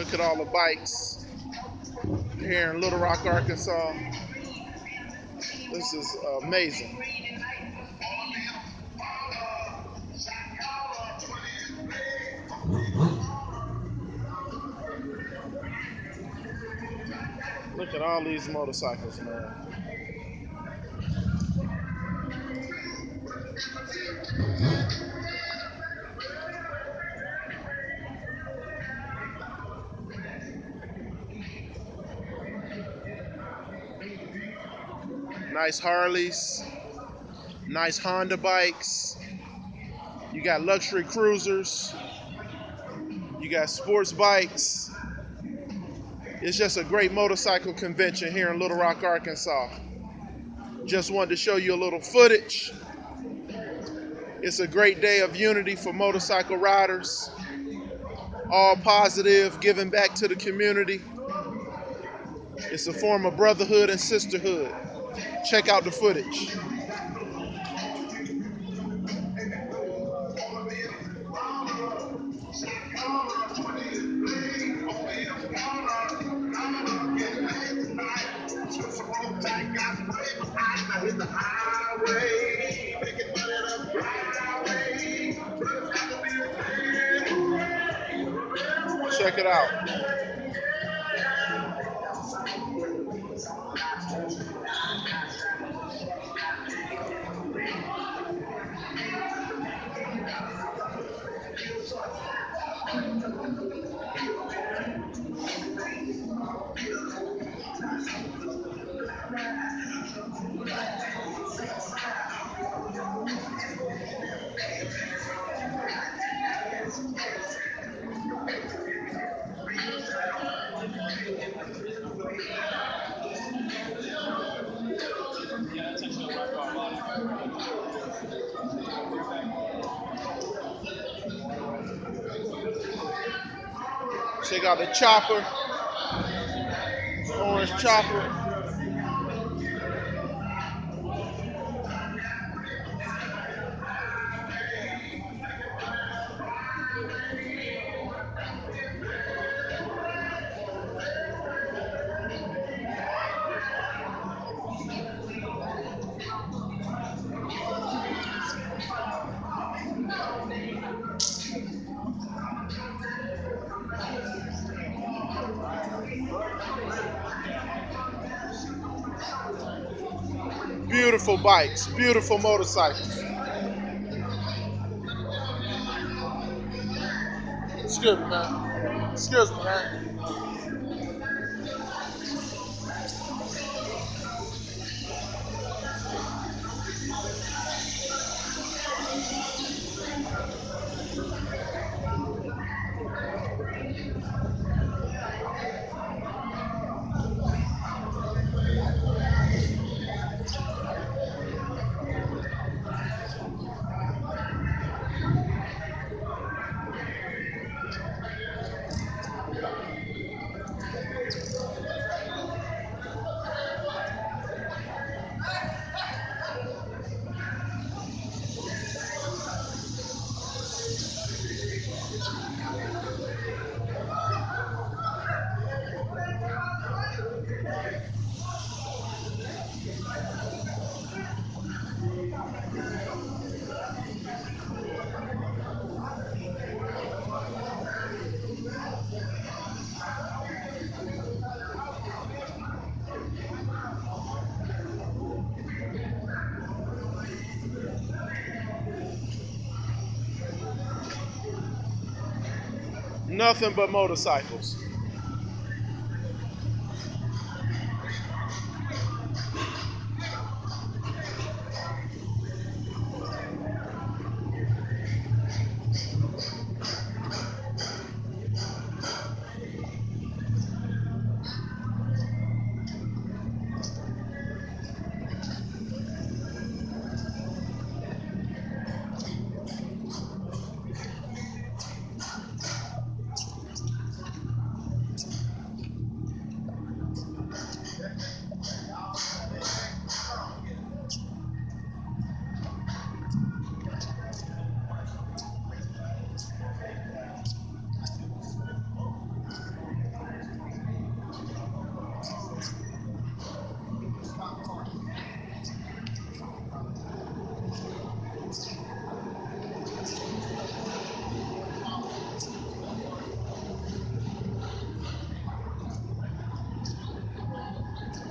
Look at all the bikes here in Little Rock, Arkansas. This is amazing. Look at all these motorcycles, man. Nice Harleys, nice Honda bikes. You got luxury cruisers. You got sports bikes. It's just a great motorcycle convention here in Little Rock, Arkansas. Just wanted to show you a little footage. It's a great day of unity for motorcycle riders. All positive, giving back to the community. It's a form of brotherhood and sisterhood. Check out the footage. Check it out. Check out the chopper, the orange chopper. Beautiful bikes, beautiful motorcycles. Excuse me, man. Excuse me, man. Nothing but motorcycles.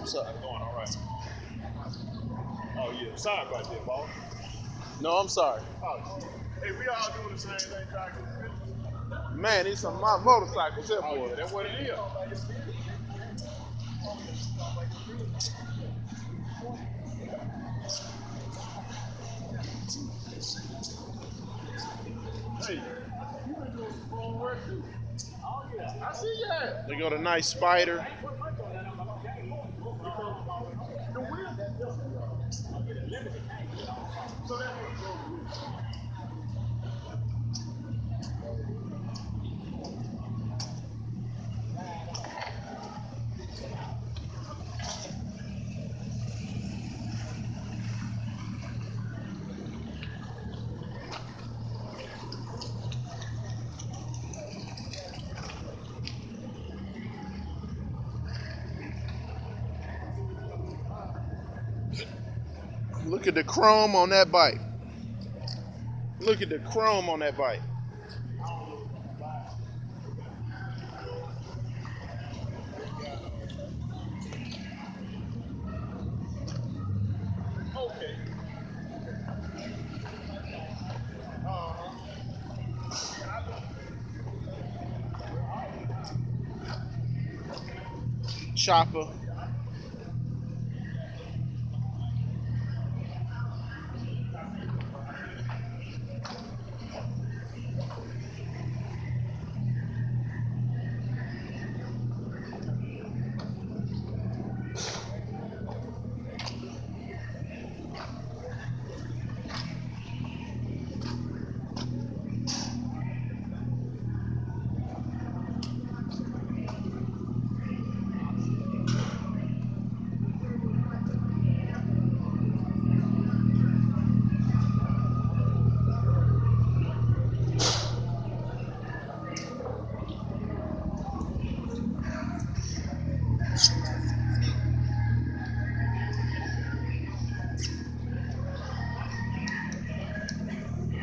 What's up? Going all right. Oh yeah, sorry about that, boss. No, I'm sorry. Oh, hey, we all doing the same thing, trying to get the business. Man, these some my motorcycles here, Oh boy. yeah, that's what it is. Hey, you been doing some phone work too. Oh yeah, I see that. They got a nice Spider. The wheel. So that's what goes with it. Look at the chrome on that bike. Look at the chrome on that bike. Okay. Chopper.